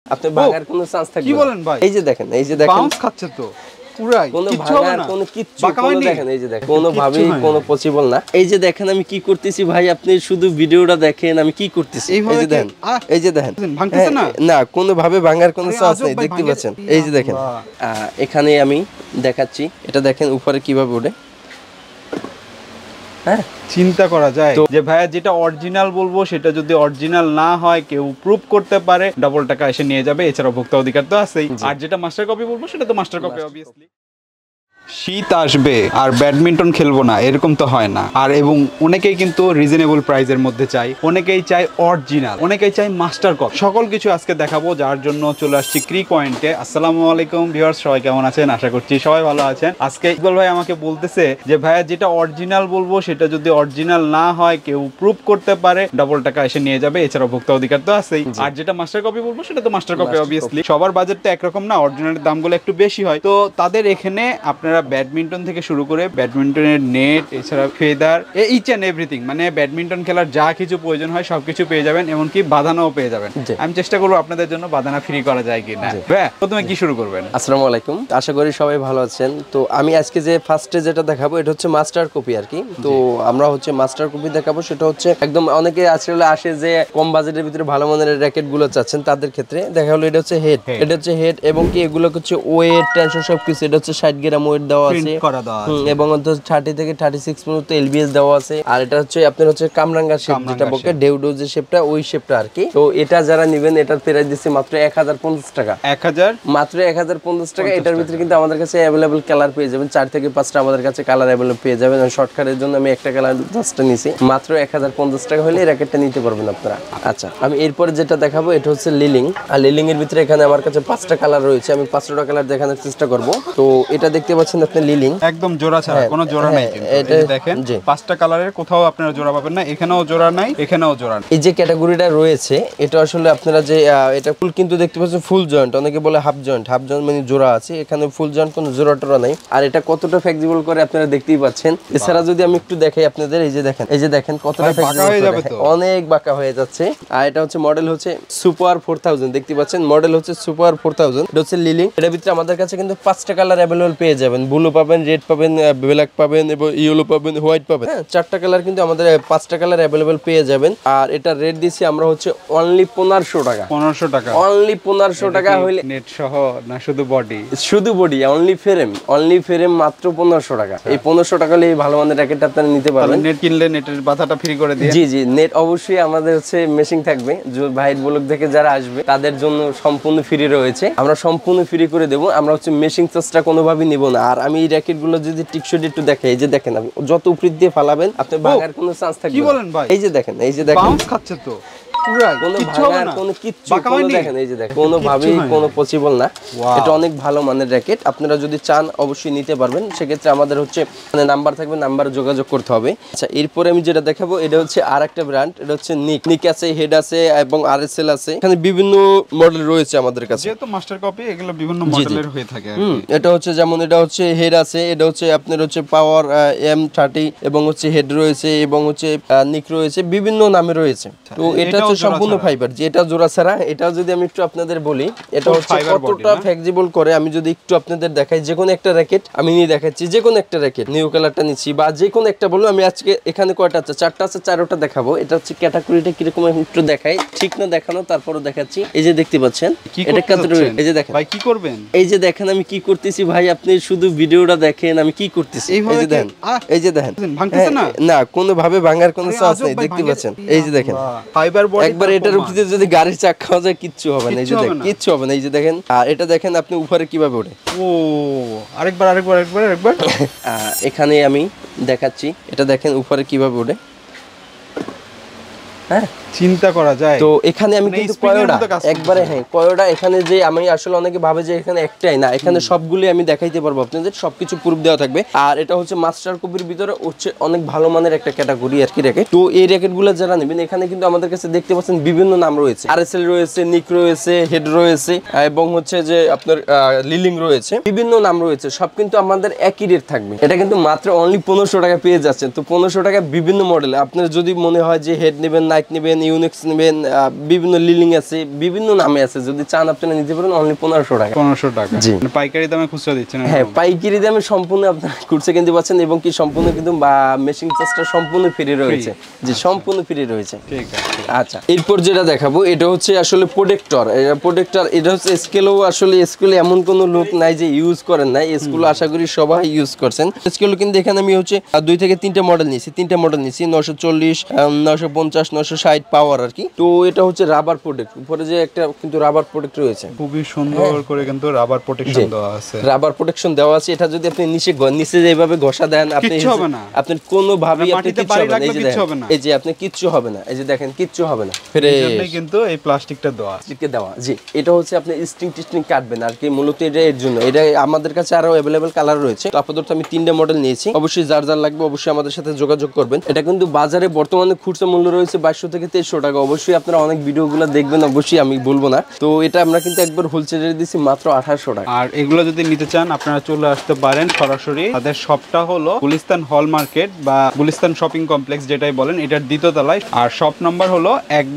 আপনি ভাঙার কোনো চান্স থাকবে কি বলেন ভাই? এই যে দেখেন, এই যে দেখেন বাউন্স খাচ্ছে তো পুরাই, কোনো কিচ্ছু হবে ভাঙার না, কোনো কিচ্ছু বাঁকা কোনো হয়নি? দেখেন এই যে দেখেন কোনো ভাবে কিচ্ছু হয়নি। কোনো পসিবল না। এই যে দেখেন আমি কি করতেছি ভাই, আপনি শুধু ভিডিওটা দেখেন আমি কি করতেছি। এই যে দেখেন, এই যে দেখেন ভাঙতেছে না, না কোনো ভাবে ভাঙার কোনো আরে চান্স আজব নেই, ভাই, দেখতে ভাঙে পাচ্ছেন। যায়। এই যে দেখেন এখানে আমি দেখাচ্ছি, এটা দেখেন উপরে কিভাবে ওঠে। হ্যাঁ, চিন্তা করা যায় যে ভাইয়া যেটা অরিজিনাল বলবো সেটা যদি অরিজিনাল না হয় কেউ প্রুফ করতে পারে, ডাবল টাকা এসে নিয়ে যাবে, এছাড়া ভোক্তা অধিকার তো আছেই। আর যেটা মাস্টার কপি বলবো সেটা তো মাস্টার কপি অবভিয়াসলি। শীত আসবে আর ব্যাডমিন্টন খেলবো না এরকম তো হয় না। আর এবং অনেকেই কিন্তু রিজনেবল প্রাইসের মধ্যে চাই, অনেকেই চাই অরিজিনাল, অনেকেই চাই মাস্টার কপি। সকল কিছু আজকে দেখাবো, যার জন্য চলে আসছি ক্রি পয়েন্টে। আসসালামু আলাইকুম ভিউয়ার্স, সবাই কেমন আছেন? আশা করছি সবাই ভালো আছেন। আজকে ইকবাল ভাই আমাকে বলতেছে যে ভাইয়া যেটা অরিজিনাল বলবো সেটা যদি অরিজিনাল না হয় কেউ প্রুফ করতে পারে, ডাবল টাকা এসে নিয়ে যাবে, এছাড়া ভোক্তা অধিকার তো আছেই। আর যেটা মাস্টার কপি বলবো সেটা তো মাস্টার কপি অবভিয়াসলি। সবার বাজেট তো একরকম না, অরিজিনালের দামগুলো একটু বেশি হয়। তো তাদের এখানে আপনারা ব্যাডমিন্টন থেকে শুরু করে ব্যাডমিন্টনের নেট, এছাড়া ফেদার, ইচ এন্ড এভরিথিং, মানে ব্যাডমিন্টন খেলার যা কিছু প্রয়োজন হয় সবকিছু পেয়ে যাবেন, এমনকি বাঁধানাও পেয়ে যাবেন। আমি চেষ্টা করবো আপনাদের জন্য বাঁধানা ফ্রি করা যায় কিনা। ভাই প্রথমে কি শুরু করবেন? আসসালামু আলাইকুম, আশা করি সবাই ভালো আছেন। তো আমি আজকে যে ফার্স্টে যেটা দেখাবো এটা হচ্ছে মাস্টার কপি আর কি। তো আমরা হচ্ছে মাস্টার কপি দেখাবো, সেটা হচ্ছে একদম অনেকে আসলে আসে যে কম বাজেটের ভিতরে ভালো মানের র্যাকেট গুলো চাচ্ছেন, তাদের ক্ষেত্রে দেখা হলো এটা হচ্ছে হেড, এটা হচ্ছে হেড এবং কি এগুলো হচ্ছে ওয়েট টেনশন সবকিছু। এটা হচ্ছে 60 গ্রাম ওয়েট দেওয়া আছে এবং 30 থেকে 36 পর্যন্ত এলবিএস দেওয়া আছে। আর এটা হচ্ছে আপনার হচ্ছে কামরাঙ্গা শেপ, যেটা বকে ডেউডো যে শেপটা, ওই শেপটা আর কি। তো এটা যারা নেবেন এটার প্রাইস দিচ্ছি মাত্র 1050 টাকা। 1000 মাত্র 1050 টাকা। এটার ভিতরে কিন্তু আমাদের কাছে অ্যাভেলেবল কালার পেয়ে যাবেন, 4 থেকে 5টা আমাদের কাছে কালার অ্যাভেলেবল পেয়ে যাবেন। শর্টকাটের জন্য আমি একটা কালার জাস্টটা নিছি, মাত্র 1050 টাকা হলে এই র্যাকেটটা নিতে পারবেন আপনারা। আচ্ছা, আমি এরপরে যেটা দেখাবো এটা হচ্ছে লিলিং। আর লিলিং এর ভিতরে এখানে আমার কাছে 5টা কালার রয়েছে, আমি 5টা কালার দেখানোর চেষ্টা করব। তো এটা দেখতে পাচ্ছেন আপনি লিলিং, একদম জোড়া ছাড়া, কোনো জোড়া নাই কিন্তু। এই যে দেখেন 5টা কালারের কোথাও আপনারা জোড়া পাবেন না, এখানেও জোড়া নাই, এখানেও জোড়া নাই। এই যে ক্যাটাগরিটা রয়েছে এটা আসলে আপনারা যে এটা ফুল কিন্তু দেখতে পাচ্ছেন ফুল জয়েন্ট, অনেকে বলে হাফ জয়েন্ট, হাফ জয়েন্ট মানে জোড়া আছে, এখানে ফুল জয়েন্ট কোনো জোড়া টোড়া নাই। আর এটা কতটা ফ্লেক্সিবল করে আপনারা দেখতেই পাচ্ছেন। এছাড়া যদি আমি একটু দেখাই আপনাদের, এই যে দেখেন, এই যে দেখেন কতটা ফ্লেক্সিবল হয়ে যাবে, অনেক বাঁকা হয়ে যাচ্ছে। আর এটা হচ্ছে মডেল হচ্ছে সুপার 4000, দেখতে পাচ্ছেন মডেল হচ্ছে সুপার 4000। এটা হচ্ছে লিলিং। এটার ভিতরে আমাদের কাছে কিন্তু 5টা কালার অ্যাভেলেবল পেয়ে যাবেন, ব্লু পাবেন, রেড পাবেন, ব্ল্যাক পাবেন এবং ইয়েলো পাবেন, হোয়াইট পাবেন। হ্যাঁ, 4টা কালার কিন্তু আমাদের 5টা কালার অ্যাভেলেবল পেয়ে যাবেন। আর এটা রেট দিচ্ছি আমরা হচ্ছে অনলি 1500 টাকা। 1500 টাকা অনলি 1500 টাকা হইলে নেট সহ না, শুধু বডি? শুধু body, only frame, only frame মাত্র 1500 টাকা। এই 1500 টাকা হলে এই ভালো মানের র্যাকেটটা আপনারা নিতে পারবেন। নেট কিনলে নেটের বাধাটা ফ্রি করে দিয়ে? জি জি, নেট অবশ্যই আমাদের হচ্ছে মেশিং থাকবে, ভাইট ব্লক থেকে যারা আসবে তাদের জন্য সম্পূর্ণ ফ্রি রয়েছে, আমরা সম্পূর্ণ ফ্রি করে দেবো। আমরা হচ্ছে মেশিং চার্জটা কোনোভাবেই নিব না। আর আমি এই র্যাকেটগুলো যদি টিকশোটি একটু দেখাই, এই যে দেখেন আপনি যত উপর দিয়ে ফালাবেন আপনি ভাঙার কোনো চান্স থাকবে না। কি বলেন ভাই? এই যে দেখেন, এই যে দেখেন বাউন্স খাচ্ছে তো পুরাই, কোনো কিচ্ছু হবে ভাঙার না, কোনো কিচ্ছু বাঁকা কোনো হয়নি? দেখেন, এই যে দেখেন কোনো ভাবেই কোনো পসিবল না। এটা অনেক ভালো মানের র্যাকেট, আপনারা যদি চান অবশ্যই নিতে পারবেন। সেক্ষেত্রে আমাদের হচ্ছে মানে নাম্বার থাকবে, নাম্বারে যোগাযোগ করতে হবে। আচ্ছা, এরপরে আমি যেটা দেখাবো এটা হচ্ছে আরেকটা ব্র্যান্ড, এটা হচ্ছে নিক। নিক আছে, হেড আছে এবং আরএসএল আছে, এখানে বিভিন্ন মডেল রয়েছে আমাদের কাছে। যেহেতু মাস্টার কপি এগুলো বিভিন্ন মডেলের হয়ে থাকে। এটা হচ্ছে যেমন এটা হচ্ছে হেড আছে, এটা হচ্ছে আপনার হচ্ছে পাওয়ার M30 এবং হচ্ছে হেড রয়েছে এবং হচ্ছে নিক রয়েছে, বিভিন্ন নামে রয়েছে। তো এটা হচ্ছে সম্পূর্ণ ফাইবার, যেটা জোড়া ছাড়া। এটা যদি আমি একটু আপনাদের বলি এটা হচ্ছে কতটা ফ্লেক্সিবল করে, আমি যদি একটু আপনাদের দেখাই, যে কোনো একটা র্যাকেট আমি নিয়ে দেখাচ্ছি, যে কোনো একটা র্যাকেট নিউ কালারটা নিচ্ছি বা যে কোনো একটা বলবো। আমি আজকে এখানে কয়টা আছে, 4টা আছে, 4টা দেখাবো। এটা হচ্ছে ক্যাটাগরিটা কিরকম একটু দেখাই, ঠিক না দেখানো তারপরও দেখাচ্ছি। এই যে দেখতে পাচ্ছেন এটা ক্যাটাগরি, এই যে দেখেন ভাই কি করবেন, এই যে দেখেন আমি কি করতেছি ভাই, আপনি শুধু ভিডিওটা দেখেন আমি কি করতেছি। এই যে দেখেন, এই যে দেখেন ভাঙতেছে না, না কোনো ভাবে ভাঙার কোনো চান্স নেই, দেখতে পাচ্ছেন। এই যে দেখেন ফাইবার বডি, একবার এটার উপরে যদি গাড়ির চাকা খাওয়া যায় কিচ্ছু হবে না। এই যে দেখেন কিচ্ছু হবে না। এই যে দেখেন, আর এটা দেখেন আপনি উপরে কিভাবে ওঠে। ও আরেকবার আরেকবার আরেকবার আরেকবার এখানে আমি দেখাচ্ছি, এটা দেখেন উপরে কিভাবে ওঠে। হ্যাঁ, চিন্তা করা যায়। তো এখানে আমি কিন্তু কয়টা একবারে, হ্যাঁ কয়টা এখানে যে আমি আসলে অনেকে ভাবে যে এখানে একটাই না, এখানে সবগুলো আমি দেখাইতে পারবো আপনাদের, সবকিছু প্রুফ দেওয়া থাকবে। আর এটা হচ্ছে মাস্টার কপির ভিতরে হচ্ছে অনেক ভালো মানের একটা ক্যাটাগরি আর কি র্যাকেট। তো এই র্যাকেটগুলো যারা নেবেন এখানে কিন্তু আমাদের কাছে দেখতে পাচ্ছেন বিভিন্ন নাম রয়েছে, আরএসএল রয়েছে, নিক রয়েছে, হেড রয়েছে এবং হচ্ছে যে আপনার লিলিং রয়েছে, বিভিন্ন নাম রয়েছে, সব কিন্তু আমাদের একই রেট থাকবে। এটা কিন্তু মাত্র অনলি 1500 টাকা পেয়ে যাচ্ছেন। তো 1500 টাকা বিভিন্ন মডেল, আপনার যদি মনে হয় যে হেড নেবেন, নাইট নেবেন, ইউনেক্স নেবেন, বিভিন্ন লিলিং আছে, বিভিন্ন নামে আছে, যদি চান আপনারা নিতে পারেন অনলি 1500 টাকা। 1500 টাকা জি। মানে পাইকারি দামে খুচরা দিচ্ছেন? হ্যাঁ, পাইকারি দামে সম্পূর্ণ আপনারা খুচরা কিনতে পাচ্ছেন এবং কি সম্পূর্ণ কিন্তু মেশিং চার্জটা সম্পূর্ণ ফ্রি রয়েছে। জি, সম্পূর্ণ ফ্রি রয়েছে। ঠিক আছে। আচ্ছা, এরপর যেটা দেখাবো এটা হচ্ছে আসলে প্রোটেক্টর। এটা হচ্ছে স্কেলও, আসলে স্কেলে এমন কোনো লোক নাই যে ইউজ করেন নাই, স্কেল আশা করি সবাই ইউজ করছেন। স্কেল কিন্তু এখানে আমি হচ্ছে 2 থেকে 3টা মডেল নিয়েছি, 940, 950, 960 পাওয়ার আর কি। তো এটা হচ্ছে রাবার প্রোটেক্ট, উপরে যে একটা কিন্তু রাবার প্রোটেক্ট রয়েছে, খুবই সুন্দর করে কিন্তু রাবার প্রোটেকশন দেওয়া আছে। রাবার প্রোটেকশন দেওয়া আছে। এটা যদি আপনি নিচে যেভাবে ঘষা দেন কিচ্ছু হবে না, আপনি কোনো ভাবেই আপনি কিচ্ছু হবে না। এই যে আপনি কিচ্ছু হবে না, এই যে দেখেন কিচ্ছু হবে না। এজন্যই কিন্তু এই প্লাস্টিকটা দেওয়া। জি, এটা হচ্ছে আপনি স্ট্রিং কাটবেন আর কি, মূলত এটা এর জন্য। এটা আমাদের কাছে আরো अवेलेबल কালার রয়েছে। তো আপাতত আমি 3টা মডেল নিয়েছি। অবশ্যই যার লাগবে অবশ্যই আমাদের সাথে যোগাযোগ করবেন। এটা কিন্তু বাজারে বর্তমানে খুচরা মূল্য রয়েছে 2200 থেকে 2300 টাকা। অবশ্যই আপনারা অনেক ভিডিওগুলো দেখবেন, অবশ্যই আমি বলবো না। তো এটা আমরা কিন্তু একবার হোলসেলে দিছি মাত্র 1800 টাকা। আর এগুলো যদি নিতে চান আপনারা চলে আসতে পারেন সরাসরি। তাদের শপটা হলো গুলিস্তান হল মার্কেট বা গুলিস্তান শপিং কমপ্লেক্স যেটাই বলেন, এটার দ্বিতীয় তলায়। আর শপ নাম্বার হলো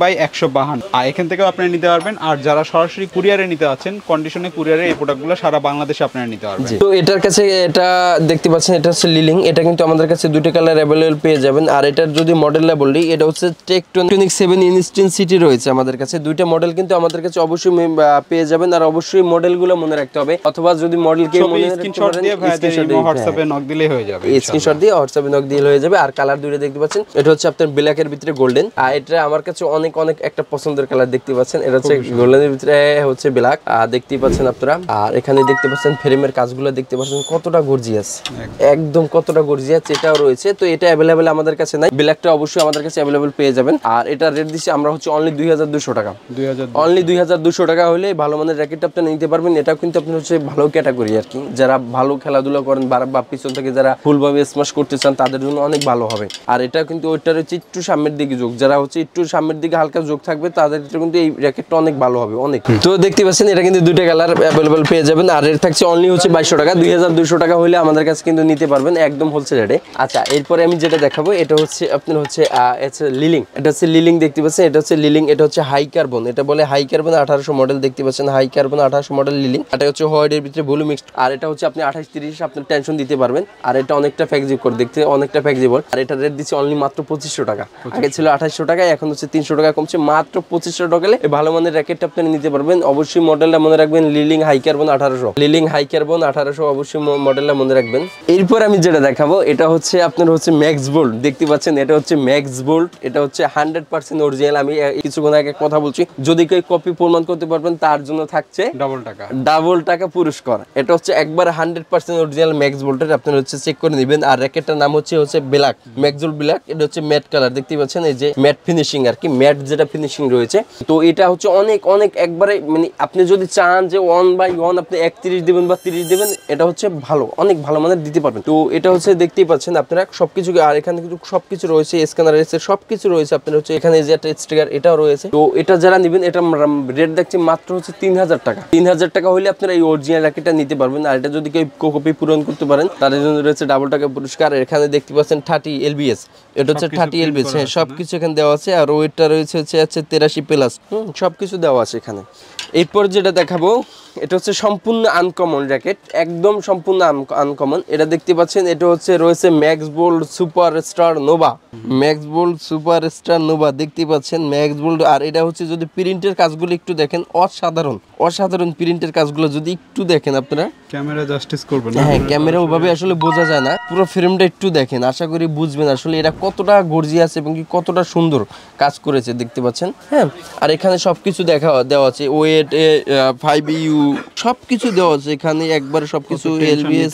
1/152। আর এখান থেকে আপনারা নিতে পারবেন। আর যারা সরাসরি কুরিয়ারে নিতে আছেন, কন্ডিশনে কুরিয়ারে এই প্রোডাক্টগুলো সারা বাংলাদেশে আপনারা নিতে পারবেন। তো এটার কাছে এটা দেখতে পাচ্ছেন, এটা হচ্ছে লিলিং। এটা কিন্তু আমাদের কাছে 2টা কালার अवेलेबल পেয়ে যাবেন। আর এটার যদি মডেলটা বলি, এটা হচ্ছে টেকটনিক 7 ইনস্ট্যান্ট সিটি রয়েছে আমাদের কাছে। 2টা মডেল কিন্তু আমাদের কাছে অবশ্যই পেয়ে যাবেন। আর অবশ্যই মডেলগুলো মনে রাখতে হবে, অথবা যদি মডেলকে মনে স্ক্রিনশট দিয়ে হোয়াটসঅ্যাপে নক দিলে হয়ে যাবে। স্ক্রিনশট দিয়ে হোয়াটসঅ্যাপে নক দিলে হয়ে যাবে। আর কালার 2টা দেখতে পাচ্ছেন, এটা হচ্ছে আপনার ব্ল্যাকের ভিতরে গোল্ডেন। আর এটা আমার কাছে অনেক একটা পছন্দের কালার দেখতে পাচ্ছেন। এটা হচ্ছে গোল্ডেনের ভিতরে হচ্ছে ব্ল্যাক, দেখতে পাচ্ছেন আপনারা। আর এখানে দেখতে পাচ্ছেন ফ্রেমের কাজগুলো দেখতে পাচ্ছেন কতটা গর্জিয়াস, একদম কতটা গর্জিয়াস। এটাও রয়েছে। তো এটা अवेलेबल আমাদের কাছে নাই, ব্ল্যাকটা অবশ্যই আমাদের কাছে अवेलेबल পেয়ে যাবেন। আর এটা রেট দিছি আমরা হচ্ছে অনলি 2200 টাকা। অনলি 2200 টাকা হলে ভালো মানের র্যাকেটটা আপনি নিতে পারবেন। এটাও কিন্তু আপনি হচ্ছে ভালো ক্যাটাগরি আর কি, যারা ভালো খেলাধুলা করেন বা পিছন থেকে যারা ফুলভাবে স্মাশ করতে চান তাদের জন্য অনেক ভালো হবে। আর এটা কিন্তু ওইটার হচ্ছে একটু সামনের দিকে যোগ, যারা হচ্ছে একটু সামনের দিকে হালকা যোগ থাকবে তাদের কিন্তু এই র্যাকেটটা অনেক ভালো হবে অনেক। তো দেখতে পাচ্ছেন এটা কিন্তু 2টা কালার अवेलेबल পেয়ে যাবেন। আর রেট থাকছে অনলি হচ্ছে 2200 টাকা। 2200 টাকা হলে আমাদের কাছে কিন্তু নিতে পারবেন একদম হোলসেল রেটে। আচ্ছা, এরপরে আমি যেটা দেখাবো এটা হচ্ছে আপনার হচ্ছে লিলিং। এটা হচ্ছে লিলিং দেখতে পাচ্ছেন, এটা হচ্ছে লিলিং। এটা হচ্ছে হাই কার্বন, এটা বলে হাই কার্বন 1800 মডেল দেখতে পাচ্ছেন, হাই কার্বন 1800 মডেল লিলিং। এটা হচ্ছে হোয়াইটের ভিতরে ব্লু মিক্সড। আর এটা হচ্ছে আপনি 28-30 আপনার টেনশন দিতে পারবেন। আর এটা অনেকটা ফ্লেক্সিবল, দেখতে অনেকটা ফ্লেক্সিবল। আর এটা রেট দিচ্ছে অনলি মাত্র 2500 টাকা। আগে ছিল 2800 টাকা, এখন হচ্ছে 300 টাকা কমছে, মাত্র 2500 টাকা হলে ভালো মানের র্যাকেটটা আপনি নিতে পারবেন। অবশ্যই মডেলটা মনে রাখবেন, Li Ning high carbon 1800, Li Ning high carbon 1800, অবশ্যই মডেলটা মনে রাখবেন। এরপর আমি যেটা দেখাবো এটা হচ্ছে আপনার হচ্ছে ম্যাক্স বোল্ট দেখতে পাচ্ছেন, এটা হচ্ছে ম্যাক্স বোল্ট। এটা হচ্ছে 100% অরিজিনাল। আমি কিছুক্ষণ আগে কথা বলছি, যদি কেউ কপি প্রমাণ করতে পারবেন তার জন্য থাকছে ডাবল টাকা পুরস্কার। এটা হচ্ছে একবার 100% অরিজিনাল ম্যাক্স বোল্টের, আপনি হচ্ছে চেক করে নেবেন। আর র্যাকেটটার নাম হচ্ছে ব্ল্যাক, ম্যাক্স বোল্ট ব্ল্যাক। এটা হচ্ছে ম্যাট কালার দেখতে পাচ্ছেন, এই যে ম্যাট ফিনিশিং আর কি, ম্যাট যেটা ফিনিশিং রয়েছে। তো এটা হচ্ছে অনেক একবারে মানে আপনি যদি চান যে 1/1 আপনি 31 দেবেন বা 30 দেবেন, এটা হচ্ছে ভালো, অনেক ভালো মানের দিতে পারবেন। তো এটা হচ্ছে দেখতেই পাচ্ছেন আপনারা সবকিছু। আর এখানে কিন্তু সবকিছু রয়েছে, স্ক্যানার রয়েছে, সবকিছু রয়েছে। আপনার হচ্ছে এখানে যে একটা স্টিকার এটাও রয়েছে। তো এটা যারা নেবেন, এটা রেট দেখছি মাত্র হচ্ছে 3000 টাকা। 3000 টাকা হলে আপনারা এই অরিজিনাল র্যাকেটটা নিতে পারবেন। আর এটা যদি কেউ কপি পূরণ করতে পারেন তাদের জন্য রয়েছে ডাবল টাকা পুরস্কার। এখানে দেখতে পাচ্ছেন 30 LBS, এটা হচ্ছে 30 LBS। হ্যাঁ, সবকিছু এখানে দেওয়া আছে। আর ওয়েটটা রয়েছে হচ্ছে 83+, সবকিছু দেওয়া আছে এখানে। এরপর যেটা দেখাবো এটা হচ্ছে সম্পূর্ণ আনকমন র্যাকেট, একদম সম্পূর্ণ আনকমন। এটা দেখতে পাচ্ছেন, এটা হচ্ছে রয়েছে Max Bolt Superstar Nova, Max Bolt Superstar Nova দেখতে পাচ্ছেন ম্যাক্স বোল্ট। আর এটা হচ্ছে যদি প্রিন্টের কাজগুলো একটু দেখেন, অসাধারণ প্রিন্টের কাজগুলো যদি একটু দেখেন আপনারা, ক্যামেরা জাস্টিস করবেন না। হ্যাঁ, ক্যামেরা ওভাবে আসলে বোঝা যায় না, পুরো ফ্রেমটা একটু দেখেন, আশা করি বুঝবেন আসলে এটা কতটা গর্জিয়াস এবং কি কতটা সুন্দর কাজ করেছে দেখতে পাচ্ছেন। হ্যাঁ, আর এখানে সবকিছু দেওয়া আছে, ওয়েট 5EU সবকিছু দেওয়া আছে এখানে, একবারে সবকিছু LBS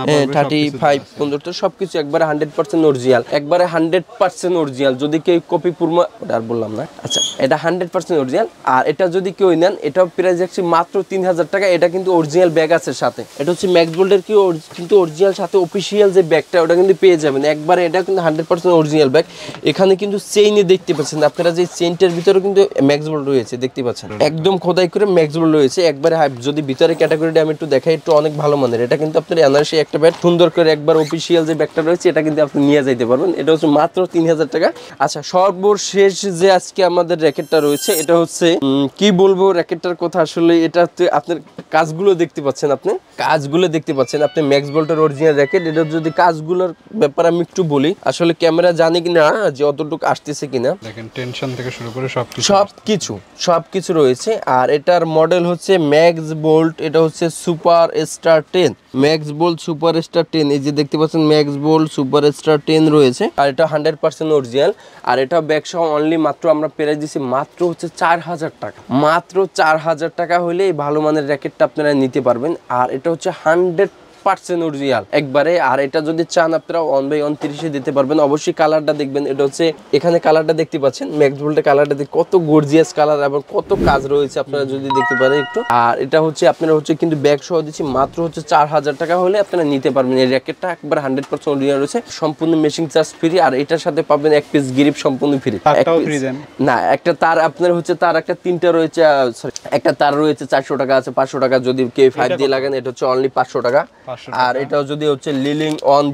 35 15 সবকিছু একবারে 100% অরিজিনাল, একবারে 100% অরিজিনাল। যদি কেউ কপি পুরমা, ওটা আর বললাম না। আচ্ছা, এটা 100% অরিজিনাল। আর এটা যদি কেউ নেন, এটাও প্রাইস যাচ্ছে মাত্র 3000 টাকা। এটা কিন্তু অরিজিনাল ব্যাগ আছে সাথে, সাথে, এটা হচ্ছে ম্যাক্স বোল্টের কি কিন্তু অরিজিনাল সাথে অফিসিয়াল যে ব্যাগটা ওটা কিন্তু পেয়ে যাবেন একবারে। এটা কিন্তু 100% অরিজিনাল ব্যাগ। এখানে কিন্তু চেইনে দেখতে পাচ্ছেন আপনারা যে চেইনটার ভিতরে কিন্তু ম্যাক্স বোল্ট রয়েছে, দেখতে পাচ্ছেন একদম খোদাই করে ম্যাক্স বোল্ট রয়েছে একবারে। যদি ভিতরে ক্যাটাগরিটা আমি একটু দেখাই, একটু অনেক ভালো মানের। এটা কিন্তু আপনার এনআরসি একটা ব্যাগ সুন্দর করে একবার অফিসিয়াল যে ব্যাগটা রয়েছে এটা কিন্তু আপনি নিয়ে যাইতে পারবেন। এটা হচ্ছে মাত্র 3000 টাকা। আচ্ছা, সর্বশেষ যে আজকে আমাদের র্যাকেটটা রয়েছে এটা হচ্ছে কি বলবো র্যাকেটটার কথা, আসলে এটা আপনার কাজগুলো দেখতে পাচ্ছেন, আপনি কাজগুলো দেখতে পাচ্ছেন, আপনি ম্যাক্স বোল্টের অরিজিনাল র্যাকেট। এটা যদি কাজগুলোর ব্যাপারে আমি একটু বলি, আসলে ক্যামেরা জানি কিনা যে অতটুকু আসতেছে কিনা, দেখেন টেনশন থেকে শুরু করে সবকিছু রয়েছে। আর এটার মডেল হচ্ছে ম্যাক্স বোল্ট, এটা হচ্ছে super star 10, Max Bolt super star 10। এই যে দেখতে পাচ্ছেন ম্যাক্স বোল্ট সুপার স্টার 10 রয়েছে। আর এটা 100% অরিজিনাল। আর এটা ব্যাগ সহ অনলি মাত্র আমরা প্রাইস দিছি মাত্র হচ্ছে 4000 টাকা। মাত্র 4000 টাকা হলে এই ভালো মানের র্যাকেটটা আপনারা নিতে পারবেন। আর এটা হচ্ছে 100% অরিজিনাল একবারে। আর এটা যদি চান আপনারা 1/1 30-এ দিতে পারবেন। অবশ্যই কালারটা দেখবেন, এটা হচ্ছে এখানে কালারটা দেখতে পাচ্ছেন ম্যাক্স বোল্টের কালারটা, কত গর্জিয়াস কালার এবং কত কাজ রয়েছে আপনারা যদি দেখতে পারেন একটু। আর এটা হচ্ছে আপনারা হচ্ছে কিন্তু ব্যাগ সহ দিচ্ছি মাত্র হচ্ছে 4000 টাকা হলে আপনারা নিতে পারবেন। এই র্যাকেটটা একবার 100% অরিজিনাল রয়েছে, সম্পূর্ণ মেশিং চার্জ ফ্রি। আর এটার সাথে পাবেন এক পিস গ্রিপ সম্পূর্ণ ফ্রি। না, একটা তার আপনার হচ্ছে তার একটা তিনটা রয়েছে, সরি একটা তার রয়েছে 400 টাকা আছে, 500 টাকা যদি K5 দিয়ে লাগান এটা হচ্ছে অনলি 500 টাকা। আর এটাও যদি হচ্ছে লিলিং অন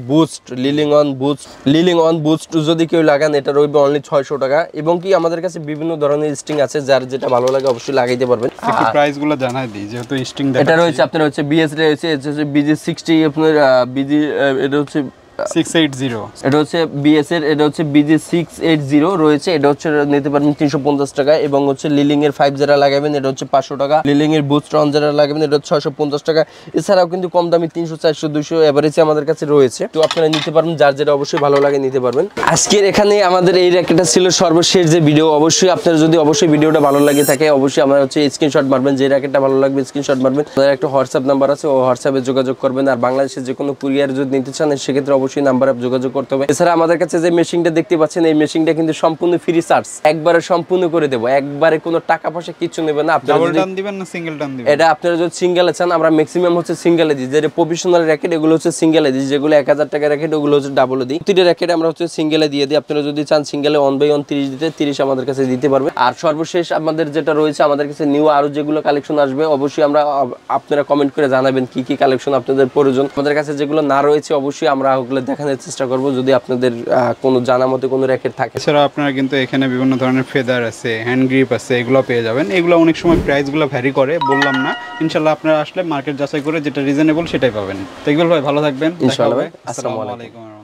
বুস্ট যদি কেউ লাগান এটা রইবে অনলি 600 টাকা। এবং কি আমাদের কাছে বিভিন্ন ধরনের স্ট্রিং আছে, যার যেটা ভালো লাগে অবশ্যই লাগাইতে পারবেন। একটু প্রাইসগুলো জানাই দিই, যেহেতু স্ট্রিং এটা রয়েছে আপনার হচ্ছে বিএস রয়েছে, এটা হচ্ছে BG60 আপনার এটা হচ্ছে 680, এটা হচ্ছে বিএস এর, এটা হচ্ছে BG680 রয়েছে। এটা হচ্ছে নিতে পারবেন 350 টাকা। এবং হচ্ছে লিলিং এর 5 যারা লাগাবেন এটা হচ্ছে 500 টাকা। লিলিং এর বুস্ট অন যারা লাগাবেন এটা হচ্ছে 650 টাকা। এছাড়াও কিন্তু কম দামি 300 400 200 এভারেজে আমাদের কাছে রয়েছে। তো আপনারা নিতে পারবেন, যার যেটা অবশ্যই ভালো লাগে নিতে পারবেন। আজকের এখানে আমাদের এই র্যাকেটটা ছিল সর্বশেষ যে ভিডিও। অবশ্যই আপনারা যদি অবশ্যই ভিডিওটা ভালো লাগে থাকে অবশ্যই আমার হচ্ছে স্ক্রিনশট মারবেন, যে র্যাকেটটা ভালো লাগবে স্ক্রিনশট মারবেন। আমাদের একটা হোয়াটসঅ্যাপ নাম্বার আছে, ও হোয়াটসঅ্যাপে যোগাযোগ করবেন। আর বাংলাদেশের যে কোনো কুরিয়ার যদি নিতে চান সেক্ষেত্রে অবশ্যই নাম্বারে যোগাযোগ করতে হবে। এছাড়া আমাদের কাছে যে মেশিনটা দেখতে পাচ্ছেন এই মেশিনটা কিন্তু সম্পূর্ণ ফ্রি চার্জ, একবারে সম্পূর্ণ করে দেবো, একবারে কোনো টাকা পয়সা কিছু নেবেন না। আপনারা ডাবল টান দিবেন না সিঙ্গেল টান দিবেন? এটা আপনারা যদি সিঙ্গেলে চান আমরা ম্যাক্সিমাম হচ্ছে সিঙ্গেলে দিই। যেটা প্রফেশনাল র্যাকেট এগুলো হচ্ছে সিঙ্গেলে দিই, যেগুলো 1000 টাকা র্যাকেট ওগুলো হচ্ছে ডাবলে দিই। প্রতিটা র্যাকেট আমরা হচ্ছে সিঙ্গেলে দিয়ে দিই। আপনারা যদি চান সিঙ্গেলে 1/1 30 দিতে 30 আমাদের কাছে দিতে পারবে। আর সর্বশেষ আমাদের যেটা রয়েছে, আমাদের কাছে নিউ আরো যেগুলো কালেকশন আসবে অবশ্যই আমরা আপনারা কমেন্ট করে জানাবেন কি কি কালেকশন আপনাদের প্রয়োজন। আমাদের কাছে যেগুলো না রয়েছে অবশ্যই আমরা ওগুলো দেখানোর চেষ্টা করব, যদি আপনাদের কোনো জানা মতে কোনো র্যাকেট থাকে। এছাড়া আপনারা কিন্তু এখানে বিভিন্ন ধরনের ফেদার আছে, হ্যান্ড গ্রিপ আছে, এগুলো পেয়ে যাবেন। এগুলো অনেক সময় প্রাইসগুলো ভ্যারি করে, বললাম না। ইনশাল্লাহ আপনারা আসলে মার্কেট যাচাই করে যেটা রিজনেবল সেটাই পাবেন। তো ইকবাল ভাই ভালো থাকবেন, ইনশাআল্লাহ। আসসালামু আলাইকুম।